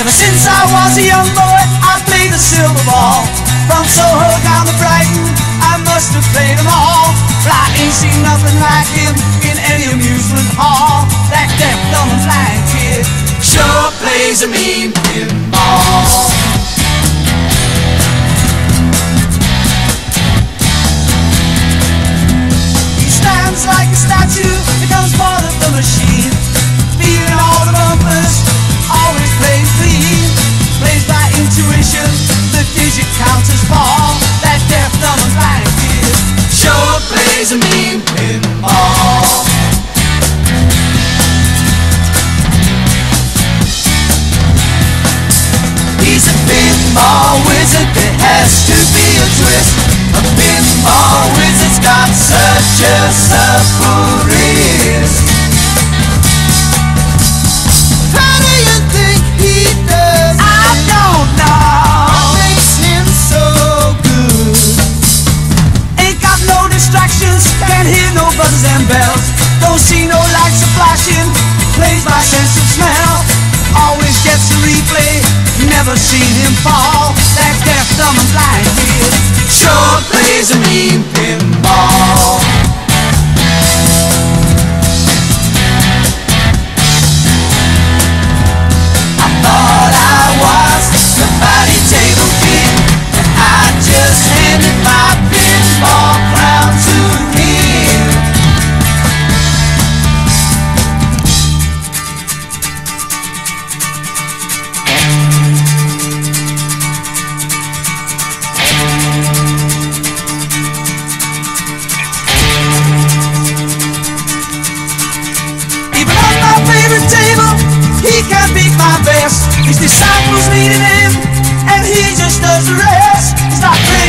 Ever since I was a young boy, I played the silver ball. From Soho down to Brighton, I must have played them all. But I ain't seen nothing like him in any amusement hall. That deaf, dumb and blind kid sure plays a mean pinball. He stands like a statue, becomes part of the machine. Feeling all the bumpers, always plays clean. Plays by intuition, the digit counters fall. That deaf, dumb and blind kid sure plays a mean pinball. He's a pinball wizard, there has to be a twist. A pinball wizard's got such a supple wrist. How do you think he does it? I don't know. What makes him so good? Ain't got no distractions, can't hear no buzzers and bells. Don't see no lights a flashing, plays by sense of smell. Always gets a replay, never seen him fall. That deaf, dumb and blind kid sure plays a mean pinball. I thought I was the body table king, and I just handed my pinball crown to him. He can't beat my best. His disciples needed him, and he just does the rest. He's not